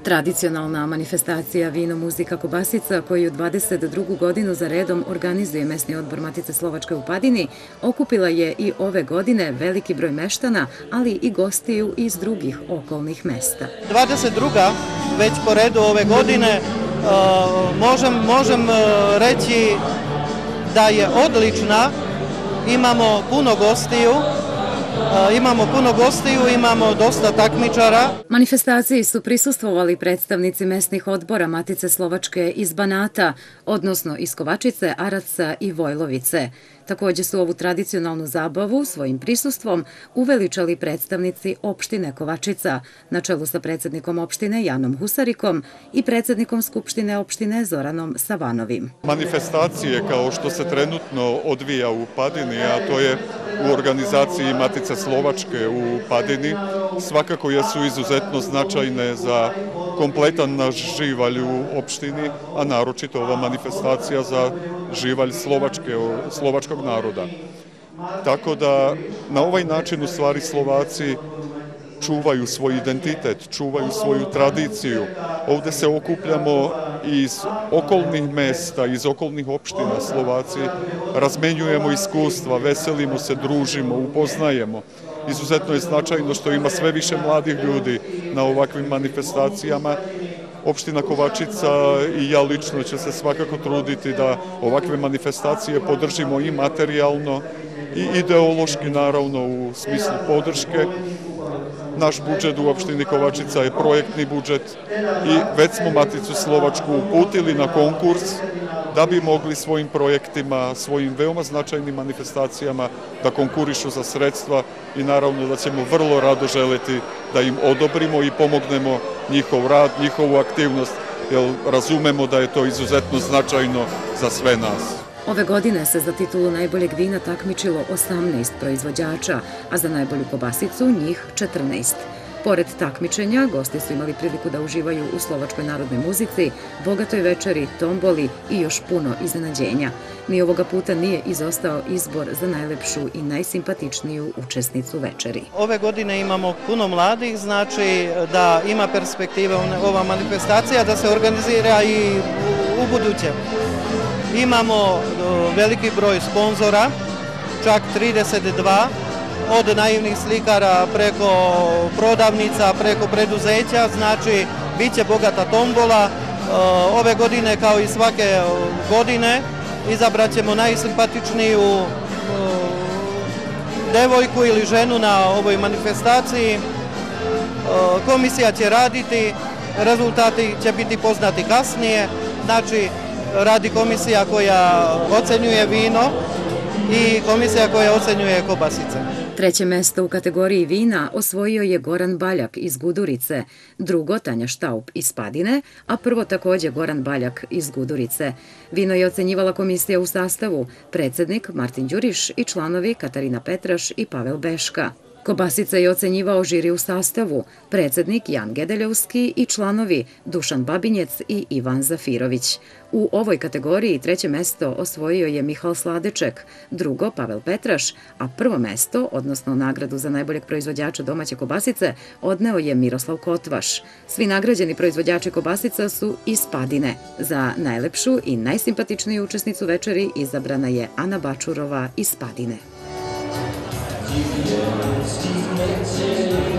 Tradicionalna manifestacija Vino, muzika, kobasica, koju 22. godinu za redom organizuje mesni odbor Matice Slovačke u Padini, okupila je i ove godine veliki broj meštana, ali i gostiju iz drugih okolnih mesta. 22. već po redu ove godine, možem reći da je odlična, imamo puno gostiju, imamo dosta takmičara. Manifestaciji su prisustvovali predstavnici mesnih odbora Matice Slovačke iz Banata, odnosno iz Kovačice, Araca i Vojlovice. Takođe su ovu tradicionalnu zabavu svojim prisustvom uveličali predstavnici opštine Kovačica, na čelu sa predsednikom opštine Janom Husarikom i predsednikom Skupštine opštine Zoranom Savanovim. Manifestacije kao što se trenutno odvija u Padini, a to je u organizaciji Matice Slovačke u Padini, svakako jesu izuzetno značajne za kompletan naš živalj u opštini, a naročito ova manifestacija za živalj slovačkog naroda. Tako da na ovaj način u stvari Slovaci čuvaju svoj identitet, čuvaju svoju tradiciju. Ovde se okupljamo iz okolnih mesta, iz okolnih opština Slovaci, razmenjujemo iskustva, veselimo se, družimo, upoznajemo. Izuzetno je značajno što ima sve više mladih ljudi na ovakvim manifestacijama. Opština Kovačica i ja lično će se svakako truditi da ovakve manifestacije podržimo i materijalno i ideološki, naravno, u smislu podrške. Naš budžet u opštini Kovačica je projektni budžet i već smo Maticu Slovačku uputili na konkurs da bi mogli svojim projektima, svojim veoma značajnim manifestacijama da konkurišu za sredstva i naravno da ćemo vrlo rado želeti da im odobrimo i pomognemo njihov rad, njihovu aktivnost, jer razumemo da je to izuzetno značajno za sve nas. Ove godine se za titulu najboljeg vina takmičilo 18 proizvođača, a za najbolju kobasicu njih 14. Pored takmičenja, gosti su imali priliku da uživaju u slovačkoj narodnoj muzici, bogatoj večeri, tomboli i još puno iznenađenja. Ni ovoga puta nije izostao izbor za najlepšu i najsimpatičniju učesnicu večeri. Ove godine imamo puno mladih, znači da ima perspektive ova manifestacija da se organizira i u buduće. Imamo veliki broj sponzora, čak 32, od naivnih slikara preko prodavnica, preko preduzeća, znači bit će bogata tombola. Ove godine, kao i svake godine, izabrat ćemo najsimpatičniju devojku ili ženu na ovoj manifestaciji. Komisija će raditi, rezultati će biti poznati kasnije, znači radi komisija koja ocenjuje vino i komisija koja ocenjuje kobasice. Treće mesto u kategoriji vina osvojio je Goran Baljak iz Gudurice, drugo Tanja Štaup iz Padine, a prvo takođe Goran Baljak iz Gudurice. Vino je ocenjivala komisija u sastavu predsednik Martin Đuriš i članovi Katarina Petraš i Pavel Beška. Kobasica je ocenjivao žiri u sastavu, predsednik Jan Gedeljovski i članovi Dušan Babinjec i Ivan Zafirović. U ovoj kategoriji treće mesto osvojio je Mihal Sladeček, drugo Pavel Petraš, a prvo mesto, odnosno nagradu za najboljeg proizvođača domaće kobasice, odneo je Miroslav Kotvaš. Svi nagrađeni proizvođači kobasica su iz Padine. Za najlepšu i najsimpatičniju učesnicu večeri izabrana je Ana Bačurova iz Padine.